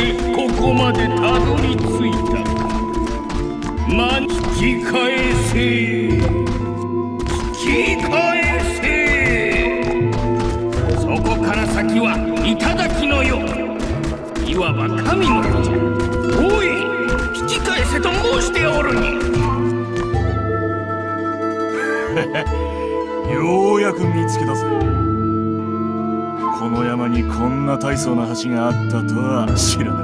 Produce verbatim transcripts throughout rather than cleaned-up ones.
してここまでたどり着いたか。ま、引き返せ、引き返せ。そこから先は頂の世、いわば神の世じゃ。おい、引き返せと申しておるに。 ようやく見つけたぜ。この山にこんな大層な橋があったとは知らなかった。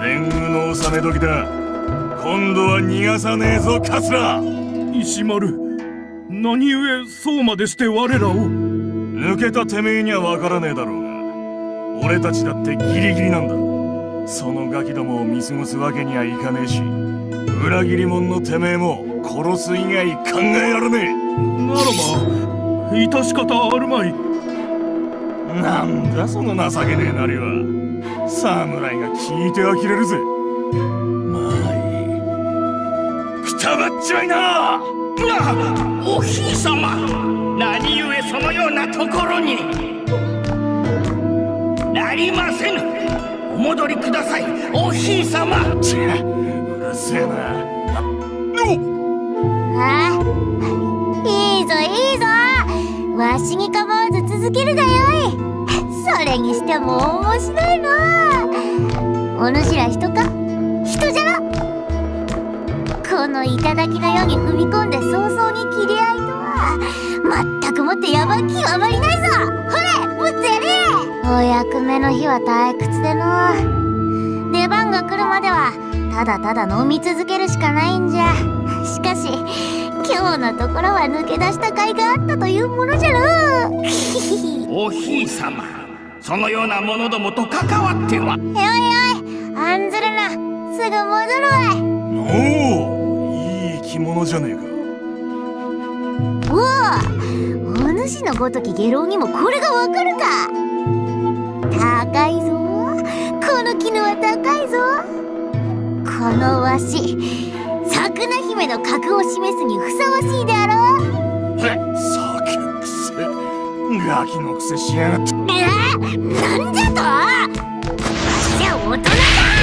年貢の納め時だ。今度は逃がさねえぞ、カツラ。 石丸、何故そうまでして我らを。 抜けたてめえには分からねえだろうが、俺たちだってギリギリなんだ。そのガキどもを見過ごすわけにはいかねえし、裏切り者のてめえも殺す以外考えられねえ。 ならば致し方あるまい。 なんだその情けねえなりは。侍が聞いて呆れるぜ。まあいい、くたばっちまいな。 な、お姫様、何故そのようなところに。なりませぬ。お戻りください、お姫様。 ちゃ、うるせえな。 ああ、いいぞいいぞ、わしに構わず続けるがよい。それにしても面白いな。お主ら人か、人じゃな。この頂の世に踏み込んで早々に切り合いとは、まったくもって野蛮極まりないぞ。ほれ、もっとやれ。お役目の日は退屈での、出番が来るまではただただ飲み続けるしかないんじゃ。しかし今日のところは抜け出した甲斐があったというものじゃろう。 お姫様、そのような者どもと関わっては。 おいおい、案ずるな、すぐ戻るわい。 おお、いい着物じゃねえか。 おお、お主のごとき下郎にもこれがわかるか。高いぞ、この絹は高いぞ。このわし、さくな姫の格を示すにふさわしいであろう。 さくくせ、ガキのくせしやがって。 いや、なんじゃと。わしは大人だ。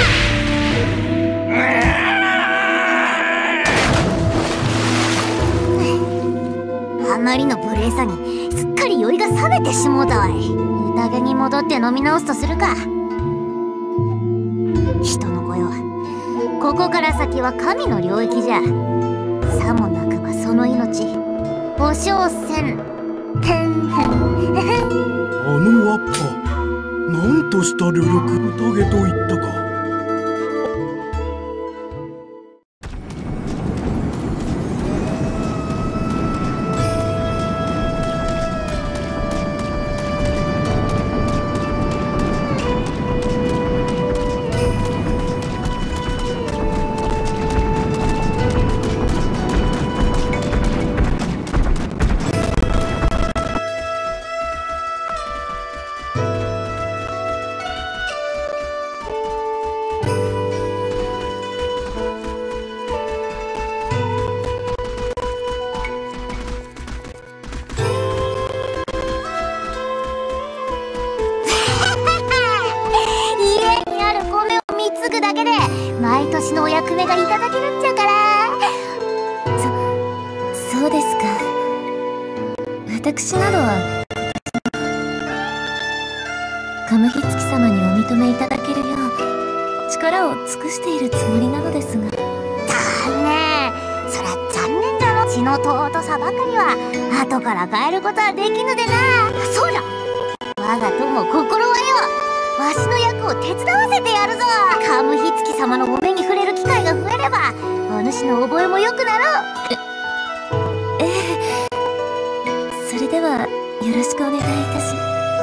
あまりの無礼さにすっかり酔いが覚めてしもうたわい。宴に戻って飲み直すとするか。人の子よ、ここから先は神の領域じゃ。さもなくばその命保証せん。 あのわっぱ、なんとした旅力宴と言ったか。 毎年のお役目がいただけるんじゃから。 そ、そうですか。私などはカムヒツキ様にお認めいただけるよう力を尽くしているつもりなのですが。 残念、そりゃ残念だろ。血の尊さばかりは後から変えることはできぬでな。そうじゃ、我が友心はよ、わしの役を手伝わせてやるぞ。カムヒツキ様のお目に触れる機会が増えれば、お主の覚えも良くなろう。 えええ、それではよろしくお願いいたし。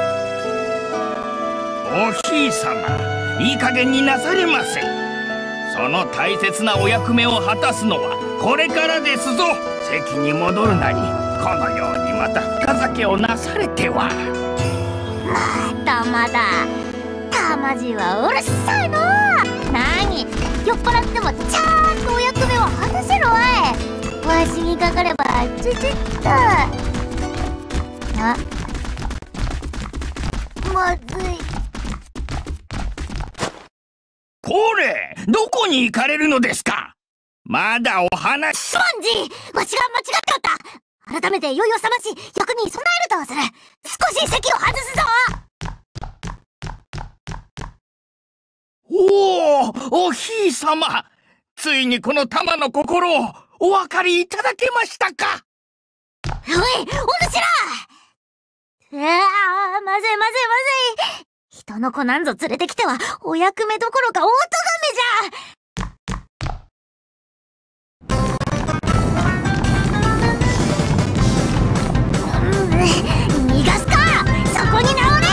お姫様、いい加減になされませ。その大切なお役目を果たすのはこれからですぞ。席に戻るなり、このようにまた深酒をなされては。 まだまだたまじはうるさいの。なに、酔っ払ってもちゃんとお役目を果たせろわい。わしにかかればチチッと。あ、まずい。 どこに行かれるのですか。まだお話。 スポンジ、わしが間違っておった。改めて酔いを覚まし、役に備えるとする。少し席を外すぞ。 おお、おひいさま、ついにこの玉の心をお分かりいただけましたか。 おい、お主ら。うわあ、まずいまずいまずい。人の子なんぞ連れてきてはお役目どころか大咎めじゃ。逃がすか、そこに直れ。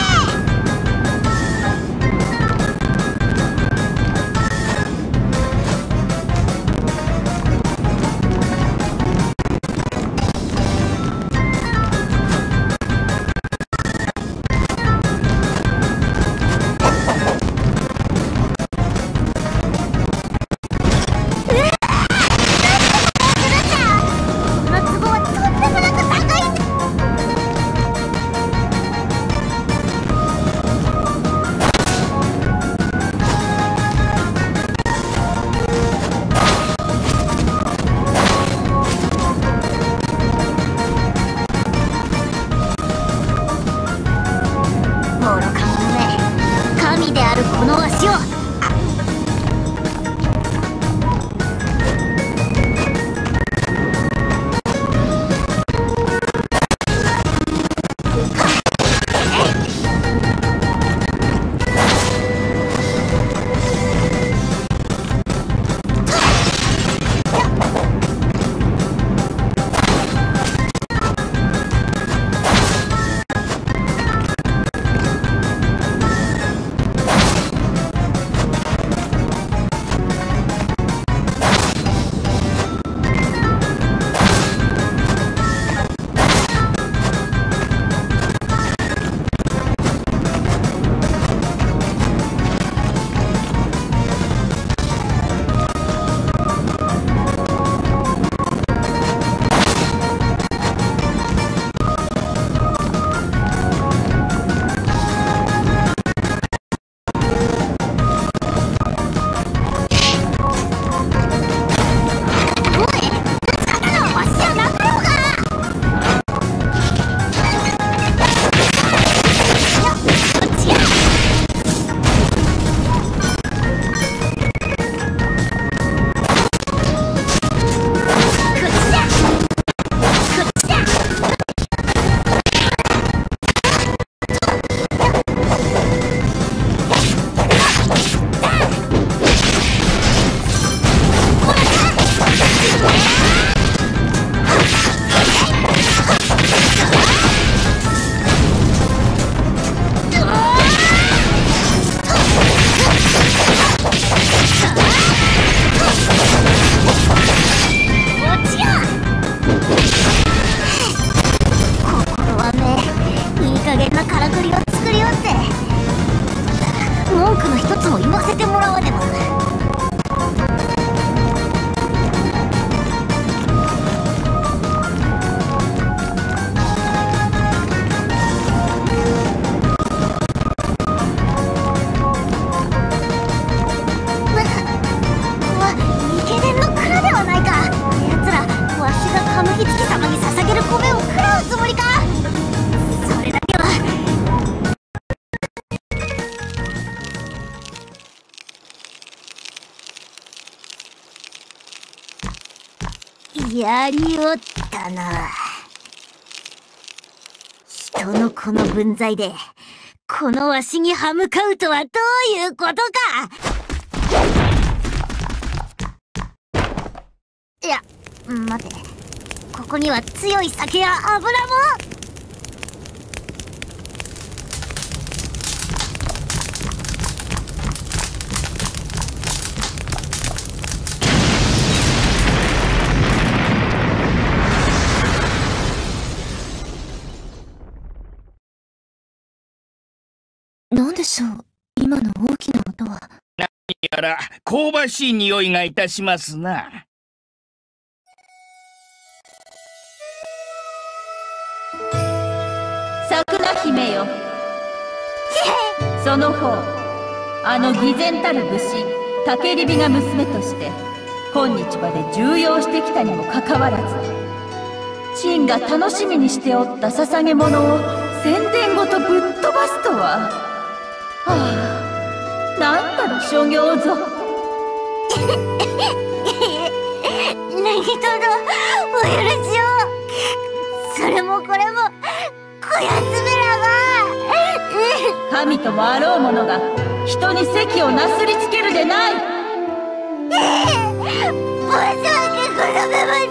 やりおったな。人のこの分際でこのわしに歯向かうとはどういうことか。いや、待て、ここには強い酒や油も。 何でしょう、今の大きな音は。 何やら香ばしい匂いがいたしますな。 桜姫よ、その方、あの偽善たる武士竹リビが娘として今日まで重用してきたにもかかわらず、陳が楽しみにしておった捧げ物を宣伝ごとぶっ飛ばすとは。はあ、なんたる所業ぞ。 ネギトロ、お許しを。それもこれもこやつめらが神ともあろう者が人に席をなすりつけるでない。 申し訳ございませ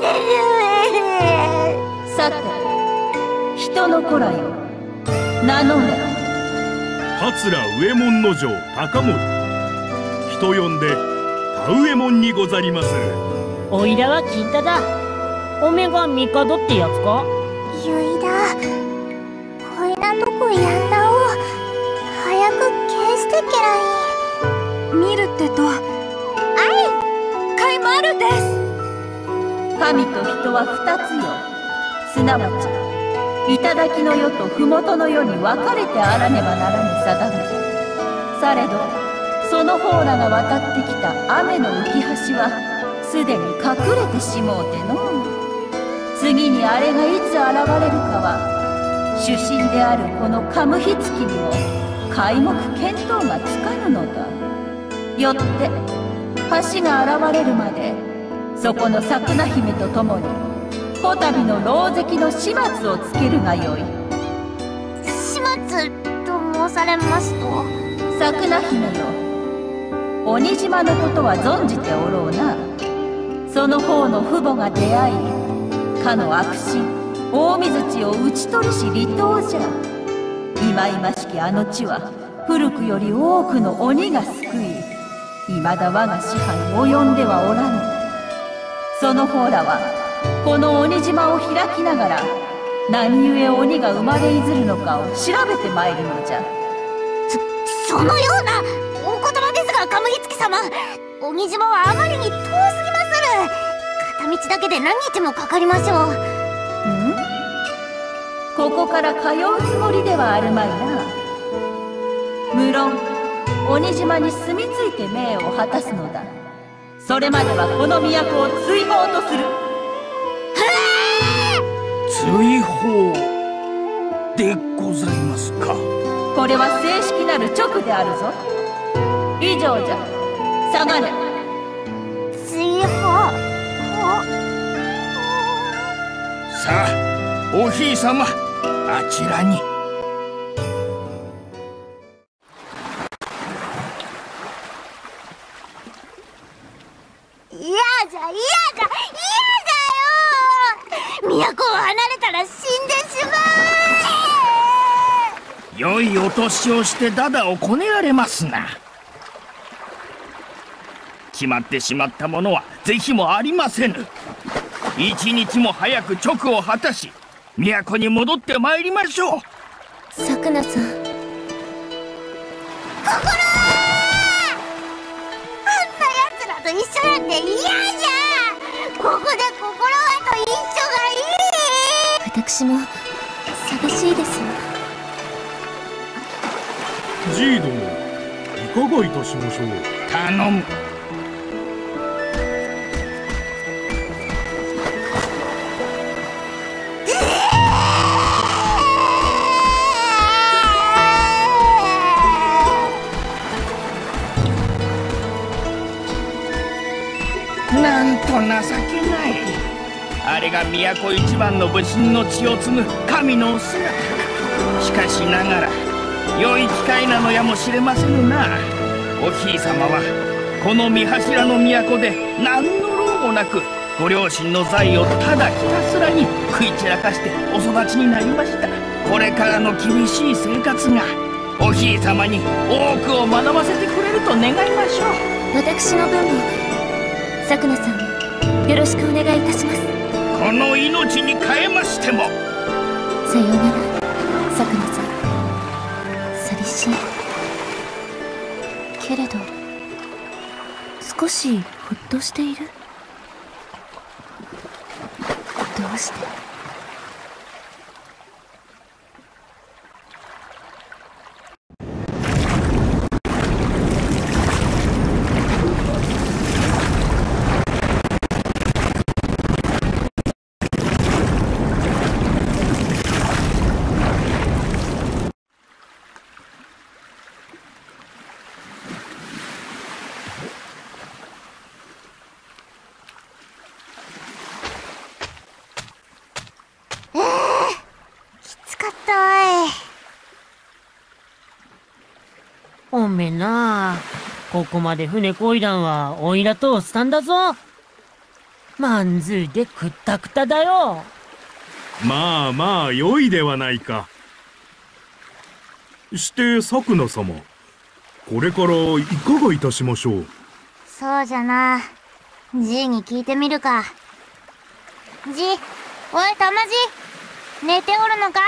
ん。 さて、人の子らよ、名乗れ。 桂上門の城高森、人呼んで田上門にござりまする。 おいらは金太だ。おめが帝ってやつか。 ゆいだ、こいらとこやんだを早く消してけらい。 見るってと、 あい、 かいまるです。 神と人は二つよ。すなわち頂の世と麓の世に分かれてあらねばならぬ定め。されどその方らが渡ってきた雨の浮き橋はすでに隠れてしもうての。次にあれがいつ現れるかは主神であるこのカムヒツキにも皆目見当がつかぬのだ。よって橋が現れるまでそこの桜姫と共にこたびの牢関の始末をつけるがよい。 始末と申されますと。 桜姫よ、鬼島のことは存じておろうな。その方の父母が出会い、かの悪神大水地を討ち取りし離島じゃ。いまいましきあの地は古くより多くの鬼が救い、いまだ我が支配に及んではおらぬ。その方らはこの鬼島を開きながら何故鬼が生まれいずるのかを調べてまいるのじゃ。 そ、そのようなお言葉ですが、カムヒツキ様、鬼島はあまりに遠すぎまする。片道だけで何日もかかりましょう。 ん？ここから通うつもりではあるまいな。無論鬼島に住み着いて命を果たすのだ。それまではこの都を追放とする。 追放でございますか。 これは正式なる勅であるぞ。以上じゃ。下がれ。 追放。 さあ、おひいさま、あちらに。 嫌じゃ嫌じゃ嫌だよ。都を離れたら死んでしまう。 良いお年をしてダダをこねられますな。決まってしまったものは是非もありませぬ。一日も早く勅を果たし都に戻ってまいりましょう。 さくなさん。 心はあんな奴らと一緒なんて嫌じゃ。ここで心はと一緒がいい。 私も寂しいです。 じい殿、いかがいたしましょう。 頼む。なんと情けない。あれが都一番の武神の血を継ぐ神のお姿。しかしながら良い機会なのやもしれませぬな。おひいさまはこの三柱の都で何の労もなくご両親の財をただひたすらに食い散らかしてお育ちになりました。これからの厳しい生活がおひいさまに多くを学ばせてくれると願いましょう。 私の分もさくなさんもよろしくお願いいたします。 この命に変えましても。 さようなら、さくなさん。寂しいけれど少しほっとしている。どうして？ めんな。ここまで船こいだんはおいらとスタンだぞ。まんずいでくったくただよ。 まあまあ良いではないか。してサクナ様、これからいかがいたしましょう。 そうじゃな。じいに聞いてみるか。じ、おいたまじ、寝ておるのか。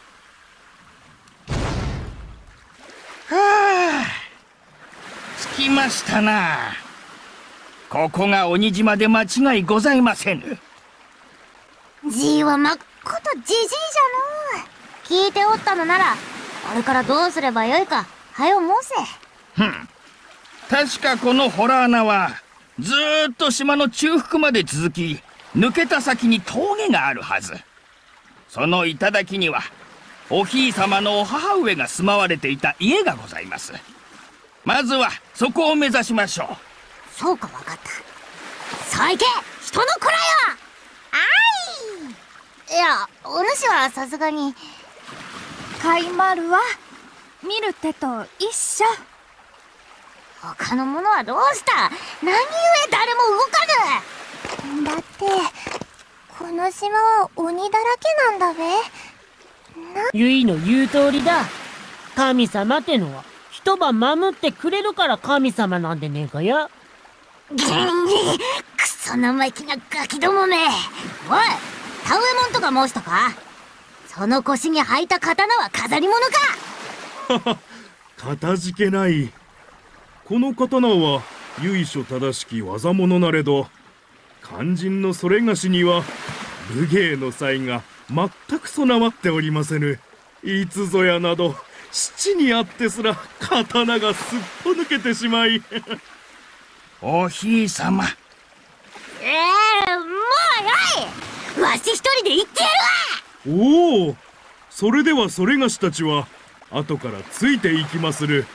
はあ、着きましたな。ここが鬼島で間違いございませぬ。 じいはまっことじじいじゃのう。聞いておったのなら、これからどうすればよいか、はよ申せ。 ふん。確かこの洞穴は、ずーっと島の中腹まで続き、抜けた先に峠があるはず。その頂には、おひいさまのお母上が住まわれていた家がございます。まずはそこを目指しましょう。 そうか、わかった。さあ行け、人の子らよ。あい。いや、お主はさすがに。 かいまるわ。見る手と一緒。 他の者はどうした。何故誰も動かぬ。だってこの島は鬼だらけなんだべ。 ゆいの言う通りだ。神様ってのは一晩守ってくれるから神様なんでねえかや。 くそ生意気なガキどもめ。おい、田植えもんとか申したか。その腰に履いた刀は飾り物か。 かたじけない。この刀は由緒正しき技物なれど、肝心のそれがしには武芸の才が全く備わっておりませぬ。いつぞやなど七にあってすら刀がすっぽ抜けてしまい。 おひいさま。 ええー、もうよい。わし一人で行ってやるわ。おお、それではそれがしたちは後からついていきまする。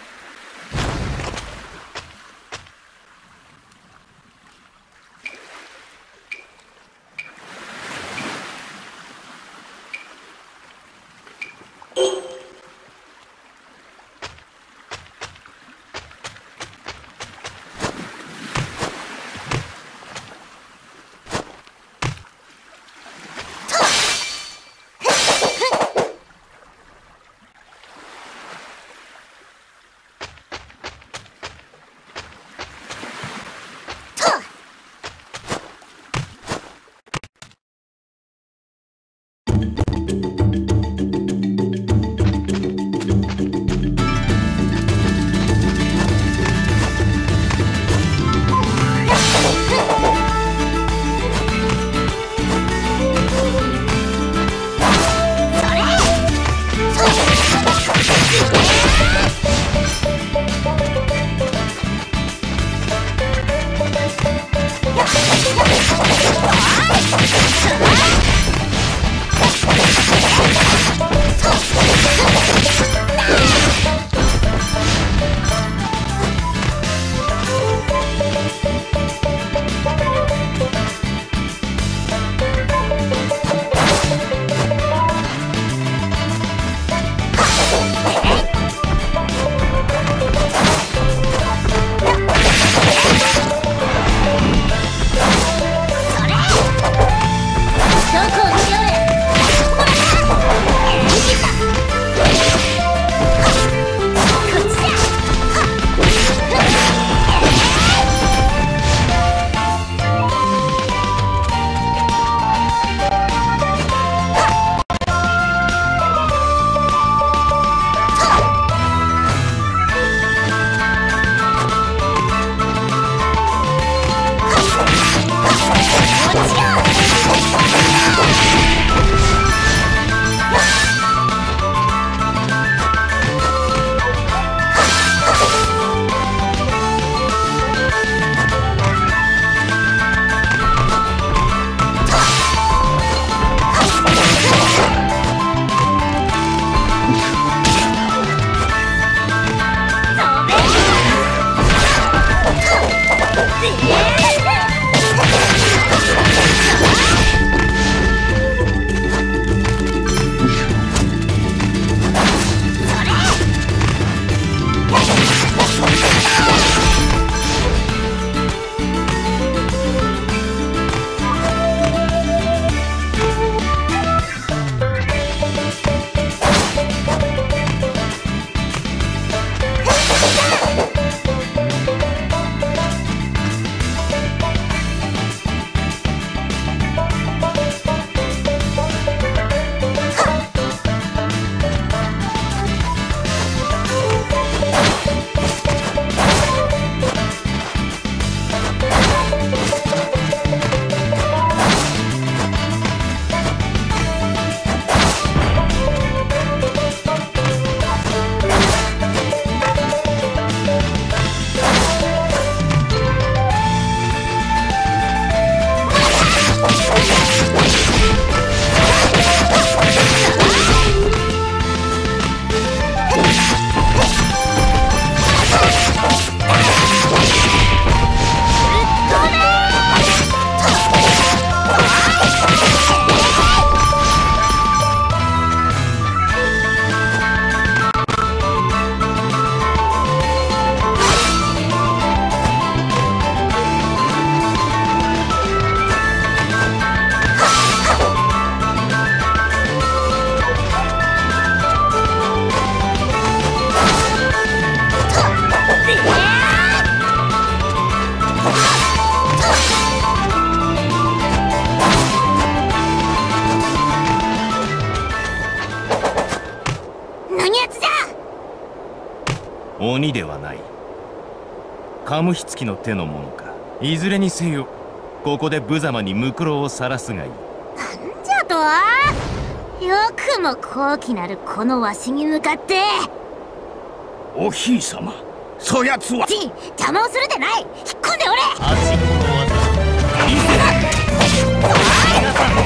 鬼ではない。カムヒツキの手のものか。いずれにせよここで無様にムクロを晒すがいい。 なんじゃとは。よくも高貴なるこのわしに向かって。 おひいさま、そやつはち邪魔をするでない。引っ込んでおれ。 足の技見せろ。逃がさん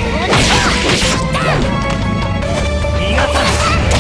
逃がさん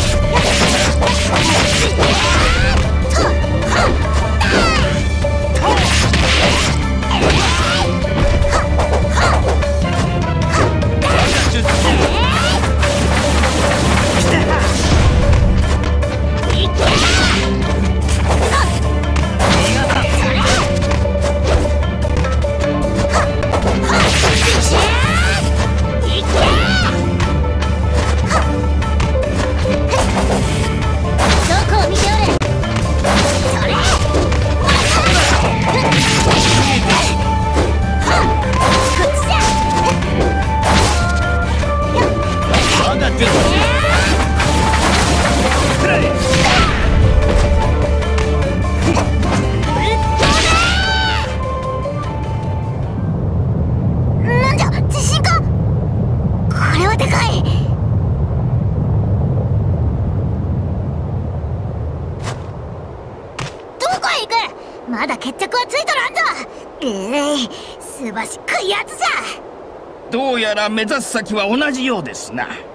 まだ決着はついとらんぞ。ええー、すばしっこいやつじゃ。 どうやら目指す先は同じようですな。